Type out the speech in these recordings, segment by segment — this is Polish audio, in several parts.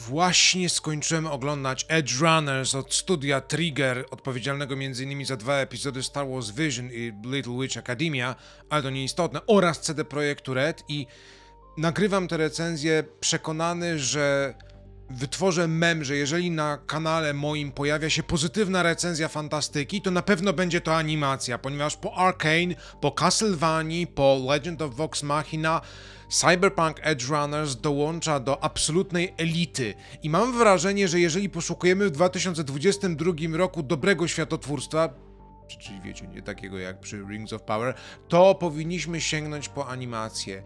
Właśnie skończyłem oglądać Edge Runners od studia Trigger, odpowiedzialnego m.in. za 2 epizody Star Wars Vision i Little Witch Academia, ale to nieistotne, oraz CD Projektu Red i nagrywam te recenzje przekonany, że wytworzę mem, że jeżeli na kanale moim pojawia się pozytywna recenzja fantastyki, to na pewno będzie to animacja, ponieważ po Arcane, po Castlevanii, po Legend of Vox Machina Cyberpunk Edge Runners dołącza do absolutnej elity i mam wrażenie, że jeżeli poszukujemy w 2022 roku dobrego światotwórstwa, czyli wiecie, nie takiego jak przy Rings of Power, to powinniśmy sięgnąć po animację.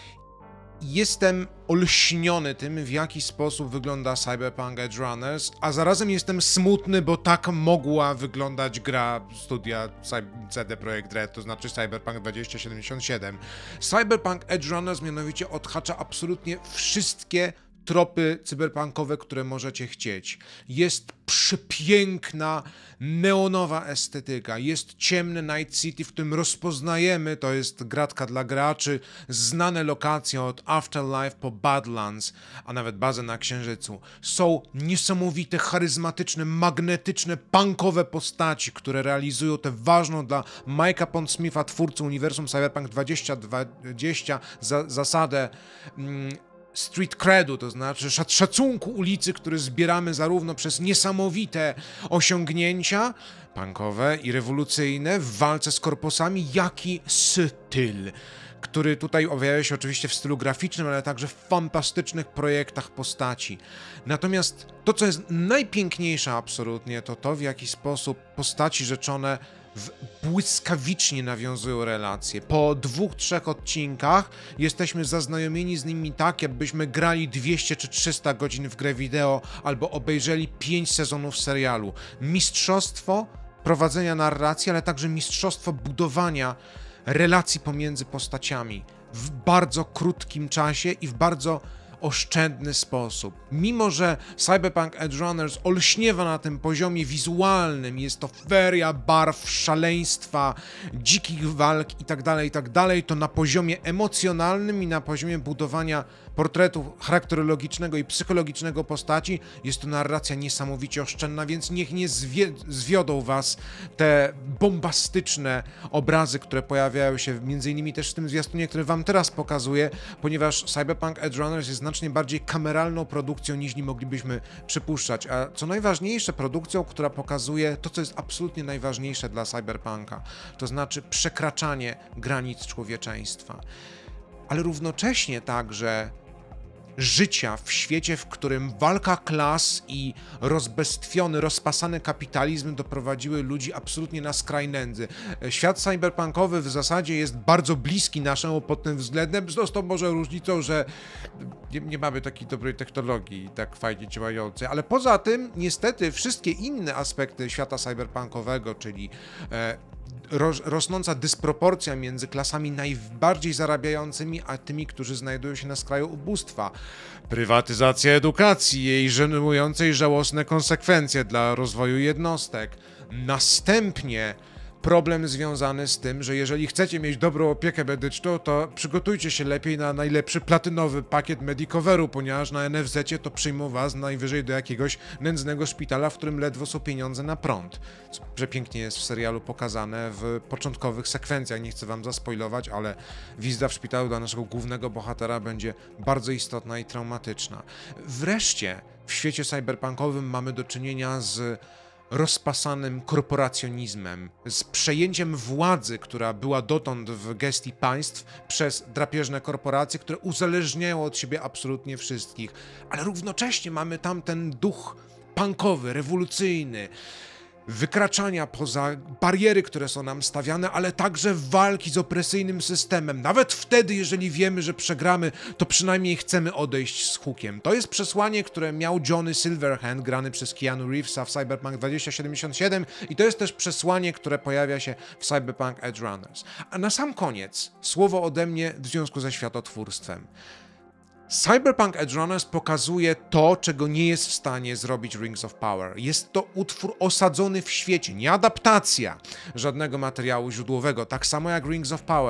Jestem olśniony tym, w jaki sposób wygląda Cyberpunk Edge Runners, a zarazem jestem smutny, bo tak mogła wyglądać gra studia CD Projekt Red, to znaczy Cyberpunk 2077. Cyberpunk Edge Runners mianowicie odhacza absolutnie wszystkie tropy cyberpunkowe, które możecie chcieć. Jest przepiękna, neonowa estetyka, jest ciemny Night City, w którym rozpoznajemy, to jest gratka dla graczy, znane lokacje od Afterlife po Badlands, a nawet bazę na Księżycu. Są niesamowite, charyzmatyczne, magnetyczne, punkowe postaci, które realizują tę ważną dla Mike'a Pondsmitha, twórcy uniwersum Cyberpunk 2020, zasadę street credu, to znaczy szacunku ulicy, który zbieramy zarówno przez niesamowite osiągnięcia punkowe i rewolucyjne w walce z korposami, jak i styl, który tutaj objawia się oczywiście w stylu graficznym, ale także w fantastycznych projektach postaci. Natomiast to, co jest najpiękniejsze absolutnie, to to, w jaki sposób postaci rzeczone błyskawicznie nawiązują relacje. Po 2-3 odcinkach jesteśmy zaznajomieni z nimi tak, jakbyśmy grali 200 czy 300 godzin w grę wideo albo obejrzeli 5 sezonów serialu. Mistrzostwo prowadzenia narracji, ale także mistrzostwo budowania relacji pomiędzy postaciami w bardzo krótkim czasie i w bardzo oszczędny sposób. Mimo że Cyberpunk Edge Runners olśniewa na tym poziomie wizualnym, jest to feria barw, szaleństwa, dzikich walk itd., to na poziomie emocjonalnym i na poziomie budowania portretu charakterologicznego i psychologicznego postaci jest to narracja niesamowicie oszczędna, więc niech nie zwiodą was te bombastyczne obrazy, które pojawiają się m.in. też w tym zwiastunie, który wam teraz pokazuję, ponieważ Cyberpunk Edge Runners jest znacznie bardziej kameralną produkcją niż moglibyśmy przypuszczać, a co najważniejsze, produkcją, która pokazuje to, co jest absolutnie najważniejsze dla Cyberpunka, to znaczy przekraczanie granic człowieczeństwa, ale równocześnie także życia w świecie, w którym walka klas i rozbestwiony, rozpasany kapitalizm doprowadziły ludzi absolutnie na skraj nędzy. Świat cyberpunkowy w zasadzie jest bardzo bliski naszemu pod tym względem, z tą może różnicą, że nie mamy takiej dobrej technologii, tak fajnie działającej, ale poza tym niestety wszystkie inne aspekty świata cyberpunkowego, czyli rosnąca dysproporcja między klasami najbardziej zarabiającymi, a tymi, którzy znajdują się na skraju ubóstwa. Prywatyzacja edukacji, jej żenujące i żałosne konsekwencje dla rozwoju jednostek. Następnie problem związany z tym, że jeżeli chcecie mieć dobrą opiekę medyczną, to przygotujcie się lepiej na najlepszy platynowy pakiet Medicoveru, ponieważ na NFZ-cie to przyjmą was najwyżej do jakiegoś nędznego szpitala, w którym ledwo są pieniądze na prąd. Co przepięknie jest w serialu pokazane w początkowych sekwencjach. Nie chcę wam zaspoilować, ale wizyta w szpitalu dla naszego głównego bohatera będzie bardzo istotna i traumatyczna. Wreszcie w świecie cyberpunkowym mamy do czynienia z rozpasanym korporacjonizmem, z przejęciem władzy, która była dotąd w gestii państw przez drapieżne korporacje, które uzależniają od siebie absolutnie wszystkich. Ale równocześnie mamy tam ten duch punkowy, rewolucyjny, wykraczania poza bariery, które są nam stawiane, ale także walki z opresyjnym systemem. Nawet wtedy, jeżeli wiemy, że przegramy, to przynajmniej chcemy odejść z hukiem. To jest przesłanie, które miał Johnny Silverhand, grany przez Keanu Reevesa w Cyberpunk 2077 i to jest też przesłanie, które pojawia się w Cyberpunk Edge Runners. A na sam koniec słowo ode mnie w związku ze światotwórstwem. Cyberpunk Edge Runners pokazuje to, czego nie jest w stanie zrobić Rings of Power. Jest to utwór osadzony w świecie, nie adaptacja żadnego materiału źródłowego, tak samo jak Rings of Power,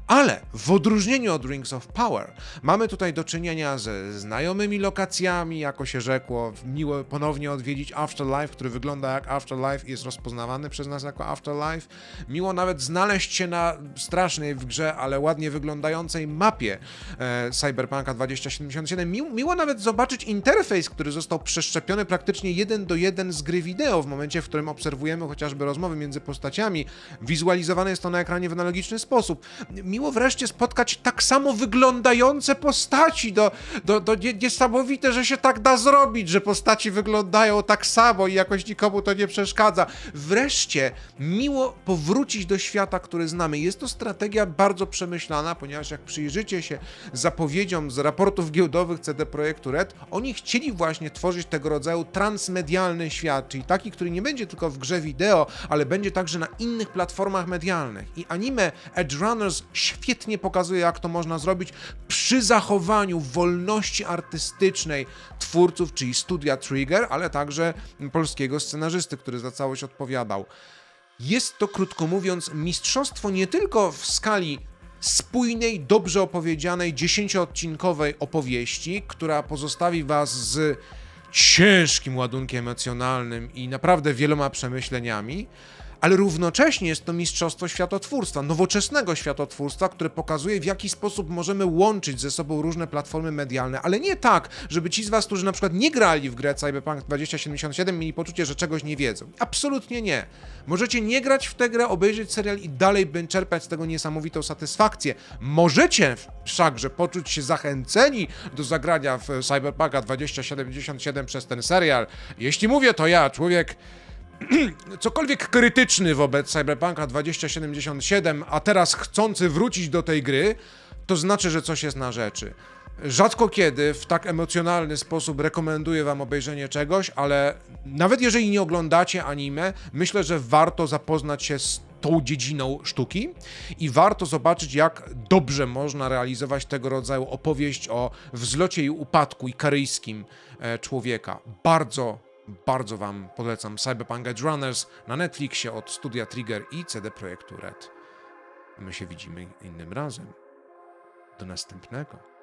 Ale w odróżnieniu od Rings of Power mamy tutaj do czynienia ze znajomymi lokacjami, jako się rzekło, miło ponownie odwiedzić Afterlife, który wygląda jak Afterlife i jest rozpoznawany przez nas jako Afterlife. Miło nawet znaleźć się na strasznej w grze, ale ładnie wyglądającej mapie Cyberpunka 2077. Miło nawet zobaczyć interfejs, który został przeszczepiony praktycznie 1:1 z gry wideo w momencie, w którym obserwujemy chociażby rozmowy między postaciami. Wizualizowane jest to na ekranie w analogiczny sposób. Miło wreszcie spotkać tak samo wyglądające postaci. Niesamowite, że się tak da zrobić, że postaci wyglądają tak samo i jakoś nikomu to nie przeszkadza. Wreszcie miło powrócić do świata, który znamy. Jest to strategia bardzo przemyślana, ponieważ jak przyjrzycie się zapowiedziom z raportów giełdowych CD Projektu Red, oni chcieli właśnie tworzyć tego rodzaju transmedialny świat, czyli taki, który nie będzie tylko w grze wideo, ale będzie także na innych platformach medialnych. I anime Edge Runners świetnie pokazuje, jak to można zrobić przy zachowaniu wolności artystycznej twórców, czyli studia Trigger, ale także polskiego scenarzysty, który za całość odpowiadał. Jest to, krótko mówiąc, mistrzostwo nie tylko w skali spójnej, dobrze opowiedzianej, 10-odcinkowej opowieści, która pozostawi was z ciężkim ładunkiem emocjonalnym i naprawdę wieloma przemyśleniami, ale równocześnie jest to mistrzostwo światotwórstwa, nowoczesnego światotwórstwa, które pokazuje, w jaki sposób możemy łączyć ze sobą różne platformy medialne, ale nie tak, żeby ci z was, którzy na przykład nie grali w grę Cyberpunk 2077, mieli poczucie, że czegoś nie wiedzą. Absolutnie nie. Możecie nie grać w tę grę, obejrzeć serial i dalej czerpać z tego niesamowitą satysfakcję. Możecie wszakże poczuć się zachęceni do zagrania w Cyberpunka 2077 przez ten serial. Jeśli mówię, to ja, człowiek cokolwiek krytyczny wobec Cyberpunka 2077, a teraz chcący wrócić do tej gry, to znaczy, że coś jest na rzeczy. Rzadko kiedy w tak emocjonalny sposób rekomenduję wam obejrzenie czegoś, ale nawet jeżeli nie oglądacie anime, myślę, że warto zapoznać się z tą dziedziną sztuki i warto zobaczyć, jak dobrze można realizować tego rodzaju opowieść o wzlocie i upadku ikaryjskim człowieka. Bardzo wam polecam Cyberpunk Edge Runners na Netflixie od studia Trigger i CD Projektu Red. My się widzimy innym razem. Do następnego.